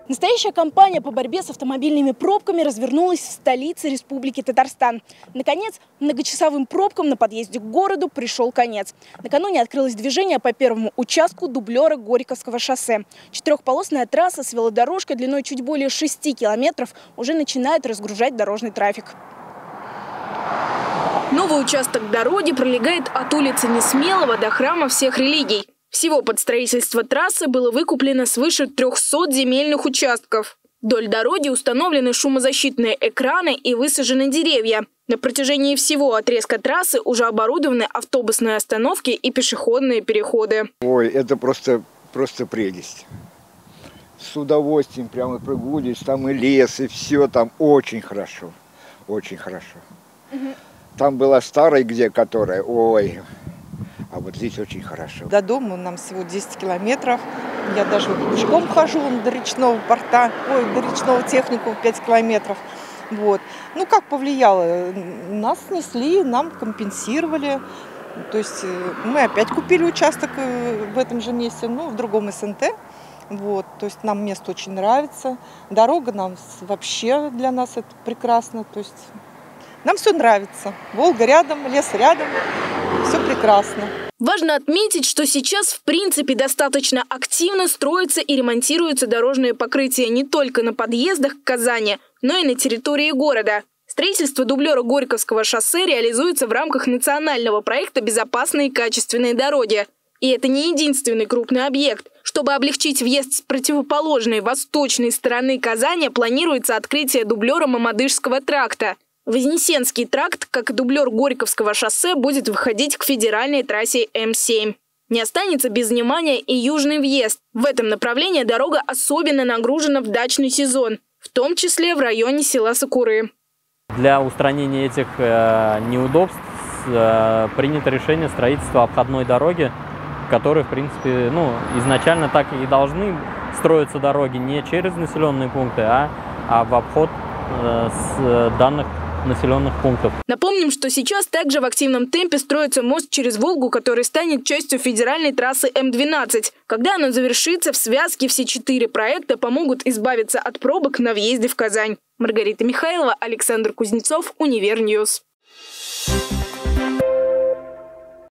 Настоящая кампания по борьбе с автомобильными пробками развернулась в столице Республики Татарстан. Наконец, многочасовым пробкам на подъезде к городу пришел конец. Накануне открылось движение по первому участку дублера Горьковского шоссе. Четырехполосная трасса с велодорожкой длиной чуть более 6 километров уже начинает разгружать дорожный трафик. Новый участок дороги пролегает от улицы Несмелого до храма всех религий. Всего под строительство трассы было выкуплено свыше 300 земельных участков. Вдоль дороги установлены шумозащитные экраны и высажены деревья. На протяжении всего отрезка трассы уже оборудованы автобусные остановки и пешеходные переходы. Ой, это просто прелесть. С удовольствием прямо прогуливаюсь, там и лес, и все там очень хорошо. Очень хорошо. Там была старая, которая, ой... А вот здесь очень хорошо. До дома нам всего 10 километров. Я даже пешком хожу до речного порта, до речного техникума 5 километров. Вот. Ну, как повлияло? Нас снесли, нам компенсировали. То есть мы опять купили участок в этом же месте, но в другом СНТ. Вот. То есть нам место очень нравится. Дорога нам вообще для нас это прекрасно. То есть нам все нравится. Волга рядом, лес рядом. Все прекрасно. Важно отметить, что сейчас в принципе достаточно активно строятся и ремонтируются дорожные покрытия не только на подъездах к Казани, но и на территории города. Строительство дублера Горьковского шоссе реализуется в рамках национального проекта «Безопасные и качественные дороги». И это не единственный крупный объект. Чтобы облегчить въезд с противоположной восточной стороны Казани, планируется открытие дублера Мамадышского тракта. Вознесенский тракт, как и дублер Горьковского шоссе, будет выходить к федеральной трассе М7. Не останется без внимания и южный въезд. В этом направлении дорога особенно нагружена в дачный сезон, в том числе в районе села Сокуры. Для устранения этих неудобств принято решение строительства обходной дороги, которые, в принципе, изначально так и должны строиться дороги не через населенные пункты, а в обход с данных населенных пунктов. Напомним, что сейчас также в активном темпе строится мост через Волгу, который станет частью федеральной трассы М12. Когда она завершится, в связке все 4 проекта помогут избавиться от пробок на въезде в Казань. Маргарита Михайлова, Александр Кузнецов, Универньюз.